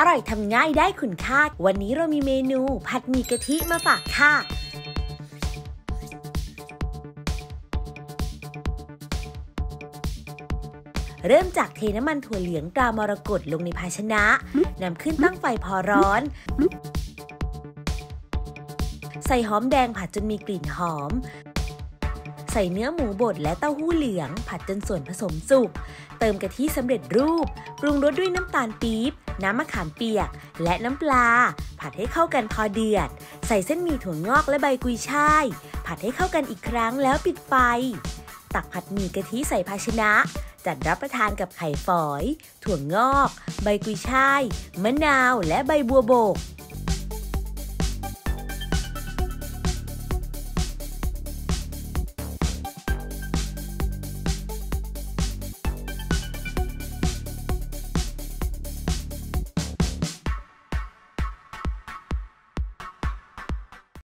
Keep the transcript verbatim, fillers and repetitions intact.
อร่อยทำง่ายได้คุณค่าวันนี้เรามีเมนูผัดหมี่กะทิมาฝากค่ะเริ่มจากเทน้ำมันถั่วเหลืองตรามรกตลงในภาชนะนำขึ้นตั้งไฟพอร้อนใส่หอมแดงผัดจนมีกลิ่นหอมใส่เนื้อหมูบดและเต้าหู้เหลืองผัดจนส่วนผสมสุกเติมกะทิสำเร็จรูปปรุงรสด้วยน้ำตาลปี๊บน้ำมะขามเปียกและน้ำปลาผัดให้เข้ากันพอเดือดใส่เส้นหมี่ถั่วงอกและใบกุยช่ายผัดให้เข้ากันอีกครั้งแล้วปิดไฟตักผัดหมี่กะทิใส่ภาชนะจัดรับประทานกับไข่ฝอยถั่วงอกใบกุยช่ายมะนาวและใบบัวบก